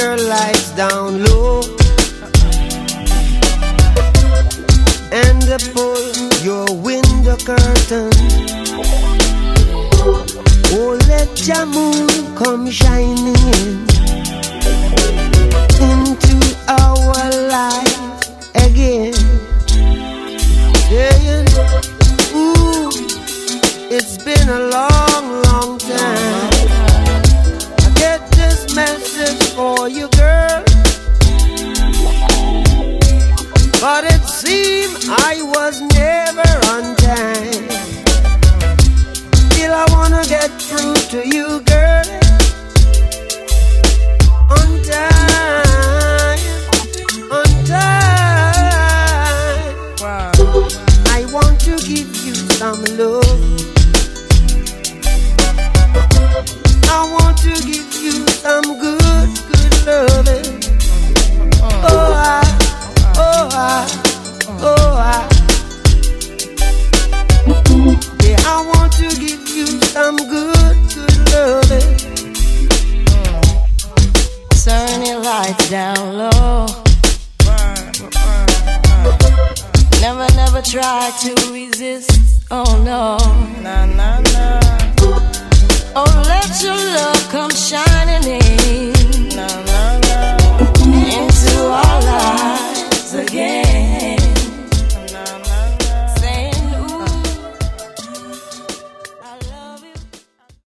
your lights down low and pull your window curtain. Oh, let your moon come shining into our life again. Saying, ooh, it's been a long, long time. I get this message for you, girl, but it seemed I was never on time. Still I wanna get through to you, girl, on time, on time. Wow. I want to give you some love. I want to give you some good, good loving. Oh, yeah, I want to give you some good, good loving. Turn your lights down low. Never, never try to resist. Oh no. Nah, nah, nah. Oh, let your